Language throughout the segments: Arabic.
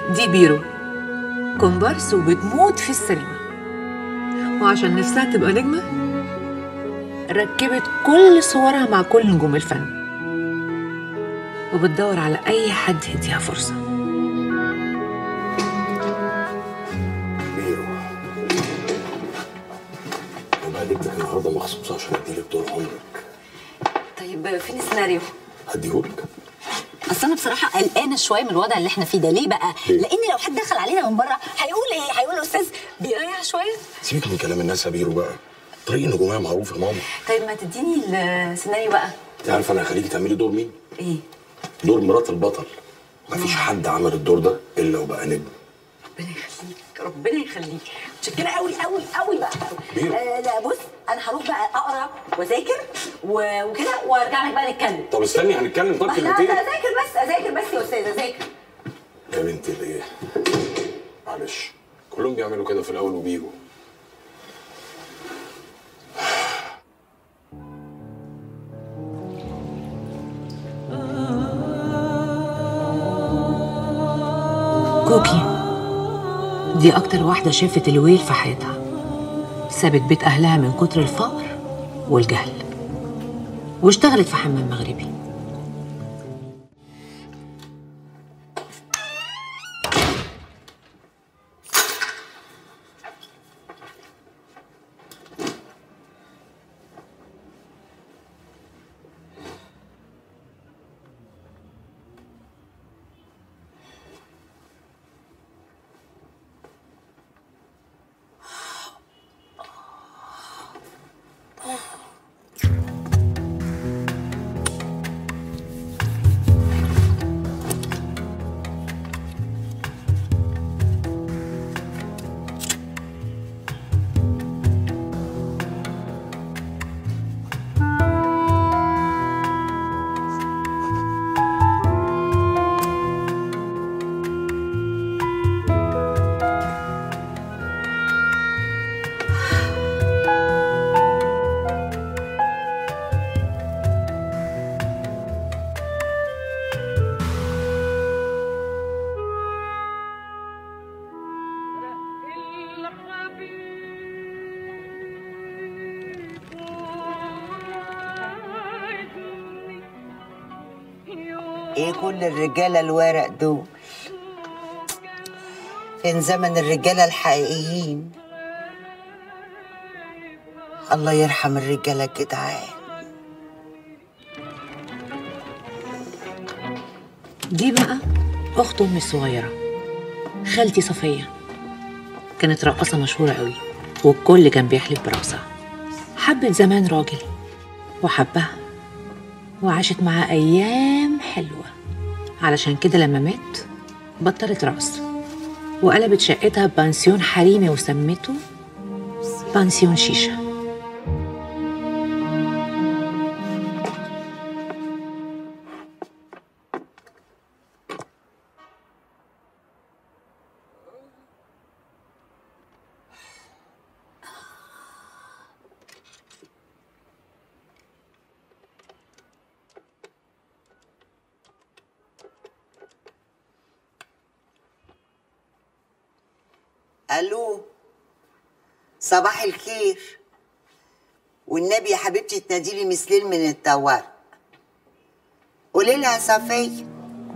دي بيرو، كومبارس وبتموت في السينما، وعشان نفسها تبقى نجمة ركبت كل صورها مع كل نجوم الفن، وبتدور على أي حد يديها فرصة. بيرو، أنا جبتك النهارده مخصوص عشان أديلك طول عمرك. طيب فين السيناريو؟ هديهولك. اصل انا بصراحه قلقانه شويه من الوضع اللي احنا فيه ده. ليه بقى؟ لان لو حد دخل علينا من بره هيقول ايه؟ هيقول الاستاذ بيريح شويه. سيبك من كلام الناس يا بيرو بقى، طريق النجوميه معروف يا ماما. طيب ما تديني السيناريو بقى. انت عارفه انا هخليكي تعملي دور مين؟ ايه؟ دور مرات البطل. مفيش حد عمل الدور ده الا وبقى نجم. ربنا يخليك، ربنا يخليك، متشكره قوي قوي قوي بقى. لا بص، انا هروح بقى اقرا واذاكر وكده وارجع لك بقى نتكلم. طب استني هنتكلم. طب كلمتين. لا اذاكر بس يا استاذ، اذاكر. يا بنتي ليه؟ معلش، كلهم بيعملوا كده في الاول وبيجوا. كوكي دي أكتر واحدة شافت الويل في حياتها، سابت بيت أهلها من كتر الفقر والجهل واشتغلت في حمام مغربي. ايه كل الرجاله الورق دول؟ فين زمن الرجاله الحقيقيين؟ الله يرحم الرجاله الجدعان. دي بقى أخت أمي الصغيرة، خالتي صفية، كانت رقاصة مشهورة قوي والكل كان بيحلف براسها. حبت زمان راجل وحبها وعاشت معاه أيام حلوة، علشان كده لما مات بطلت رقص وقلبت شقتها بانسيون حريمي وسمته بانسيون شيشة. الو، صباح الخير. والنبي يا حبيبتي تناديلي مسلين من الطوارئ. قولي لها صفيه.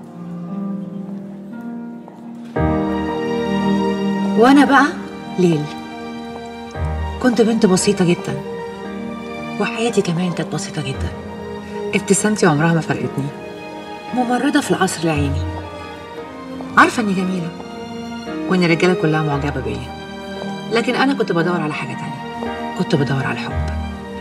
وانا بقى ليل، كنت بنت بسيطة جدا وحياتي كمان كانت بسيطة جدا. ابتسامتي عمرها ما فرقتني، ممرضة في العصر العيني، عارفة اني جميلة وان الرجالة كلها معجبة بيا، لكن انا كنت بدور على حاجة تانية، كنت بدور على الحب.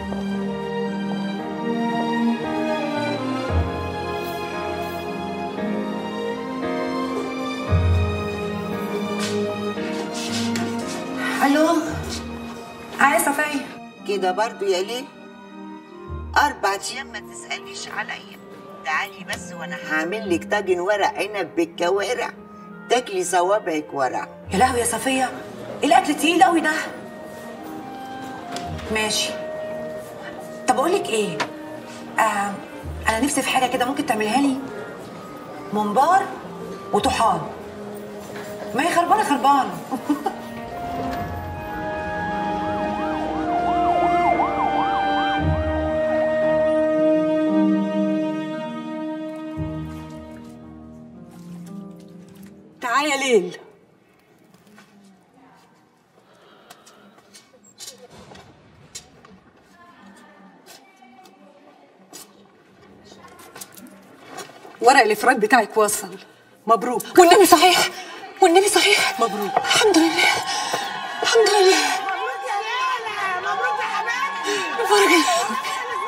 الو، يا صفية. كده برضو يا ليل؟ 4 أيام ما تسأليش عليا. تعالي بس وانا هعمل لك طاجن ورق عنب بالكوارع تاكلي صوابعك ورق. يا لهوي يا صفية، ايه الاكل تقيل قوي ده؟ ماشي. طب اقول لك ايه؟ انا نفسي في حاجه كده، ممكن تعملها لي؟ ممبار وطحال. ما هي خربانه خربانه. تعالى يا ليل. ورق الافراد بتاعك وصل. مبروك. والنبي صحيح، والنبي صحيح. مبروك. الحمد لله، الحمد لله. مبروك يا ليلى، مبروك يا حبيبتي. مبارك الله.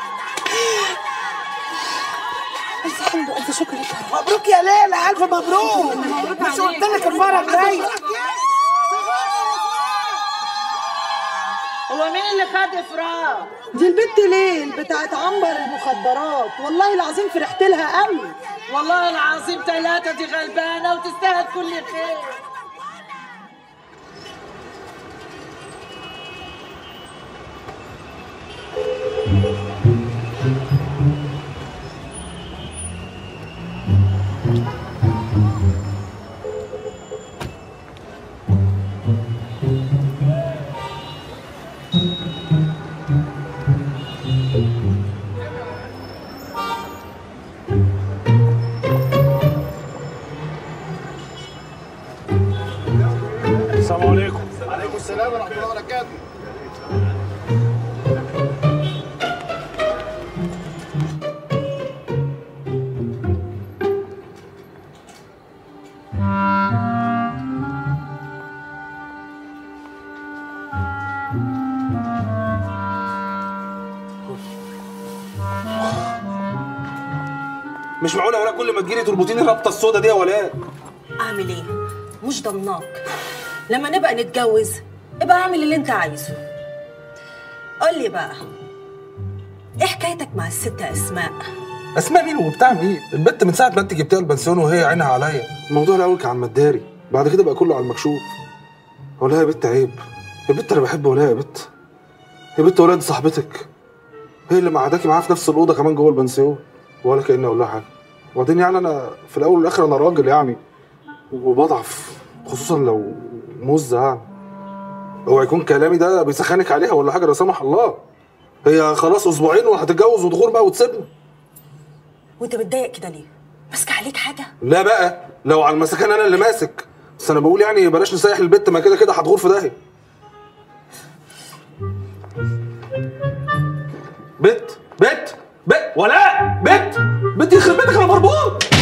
ألف حمد وألف شكر لك. مبروك يا ليلى، ألف مبروك. مش قلت لك المرة الجاية؟ هو مين اللي خد افراج؟ دي البت ليل بتاعت عنبر المخدرات، والله العظيم فرحت لها قوي. والله العظيم 3 دي غلبانه وتستاهل كل خير. السلام عليكم. وعليكم السلام ورحمة الله وبركاته. مش معقولة ولا كل ما تجيلي تربطيني الربطة السودا دي يا ولاء. اعمل ايه؟ مش ضمناك. لما نبقى نتجوز ابقى اعمل اللي انت عايزه. قول لي بقى، ايه حكايتك مع الست اسماء؟ اسماء مين وبتاع مين؟ البت من ساعة ما انت جبتيها البنسيون وهي عينها عليا. الموضوع الاول كان على المداري، بعد كده بقى كله على المكشوف. ولا يا بت عيب، يا بت انا بحب ولا يا بت. يا بت ولا دي صاحبتك، هي اللي معداكي معاها في نفس الأوضة كمان جوه البنسيون، ولا كأني اقول لها حاجة. وبعدين يعني انا في الاول والاخر انا راجل يعني، وبضعف خصوصا لو مزة يعني. اوعى يكون كلامي ده بيسخنك عليها ولا حاجه لا سمح الله. هي خلاص اسبوعين وهتتجوز ودخول بقى وتسيبني. وانت متضايق كده ليه؟ ماسكه عليك حاجه؟ لا بقى، لو على المسكان انا اللي ماسك، بس انا بقول يعني بلاش نسيح البت، ما كده كده هتغور في داهيه. بت ولا بت يخرب بيتك انا مربوط.